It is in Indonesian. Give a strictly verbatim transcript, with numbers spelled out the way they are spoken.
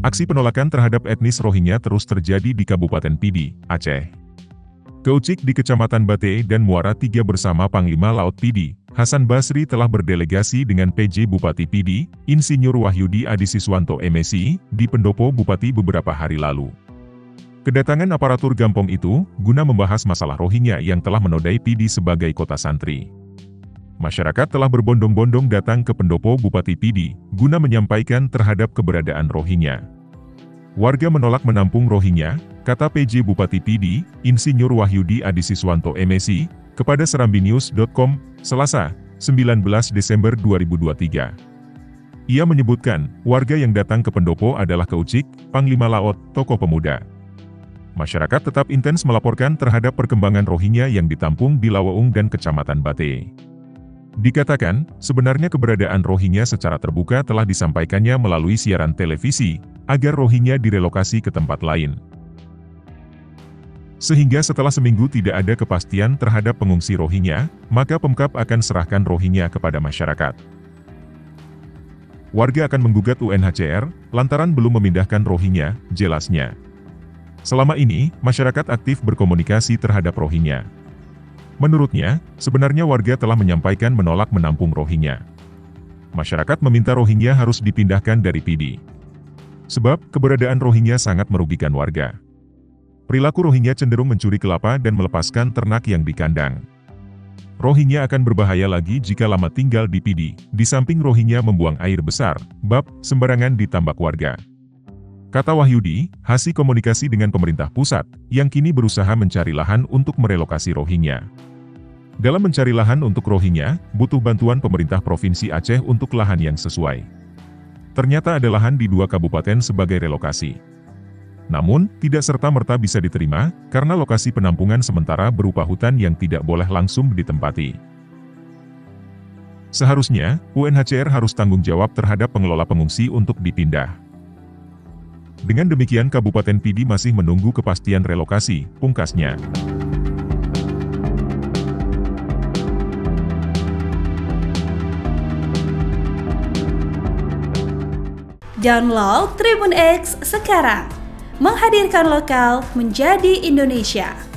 Aksi penolakan terhadap etnis Rohingya terus terjadi di Kabupaten Pidi, Aceh. Keucik di Kecamatan Bate dan Muara Tiga bersama Panglima Laut Pidi, Hasan Basri telah berdelegasi dengan P J Bupati Pidi, Insinyur Wahyudi Adisiswanto M Si, di pendopo Bupati beberapa hari lalu. Kedatangan aparatur Gampong itu, guna membahas masalah Rohingya yang telah menodai Pidi sebagai kota santri. Masyarakat telah berbondong-bondong datang ke pendopo Bupati Pidi, guna menyampaikan terhadap keberadaan Rohingya. Warga menolak menampung Rohingya, kata P J Bupati Pidi, Insinyur Wahyudi Adisiswanto M Si, kepada serambi news titik com, Selasa, sembilan belas Desember dua ribu dua puluh tiga. Ia menyebutkan, warga yang datang ke pendopo adalah Keucik, Panglima Laut, tokoh pemuda. Masyarakat tetap intens melaporkan terhadap perkembangan Rohingya yang ditampung di Laweung dan Kecamatan Bate. Dikatakan, sebenarnya keberadaan Rohingya secara terbuka telah disampaikannya melalui siaran televisi, agar Rohingya direlokasi ke tempat lain. Sehingga setelah seminggu tidak ada kepastian terhadap pengungsi Rohingya, maka Pemkab akan serahkan Rohingya kepada masyarakat. Warga akan menggugat U N H C R, lantaran belum memindahkan Rohingya, jelasnya. Selama ini, masyarakat aktif berkomunikasi terhadap Rohingya. Menurutnya, sebenarnya warga telah menyampaikan menolak menampung Rohingya. Masyarakat meminta Rohingya harus dipindahkan dari Pidi. Sebab, keberadaan Rohingya sangat merugikan warga. Perilaku Rohingya cenderung mencuri kelapa dan melepaskan ternak yang di kandang. Rohingya akan berbahaya lagi jika lama tinggal di Pidi, di samping Rohingya membuang air besar, bab, sembarangan ditambak warga. Kata Wahyudi, hasil komunikasi dengan pemerintah pusat, yang kini berusaha mencari lahan untuk merelokasi Rohingya. Dalam mencari lahan untuk Rohingya, butuh bantuan pemerintah Provinsi Aceh untuk lahan yang sesuai. Ternyata ada lahan di dua kabupaten sebagai relokasi. Namun, tidak serta-merta bisa diterima, karena lokasi penampungan sementara berupa hutan yang tidak boleh langsung ditempati. Seharusnya, U N H C R harus tanggung jawab terhadap pengelola pengungsi untuk dipindah. Dengan demikian Kabupaten Pidi masih menunggu kepastian relokasi, pungkasnya. Download Tribun X sekarang, menghadirkan lokal menjadi Indonesia.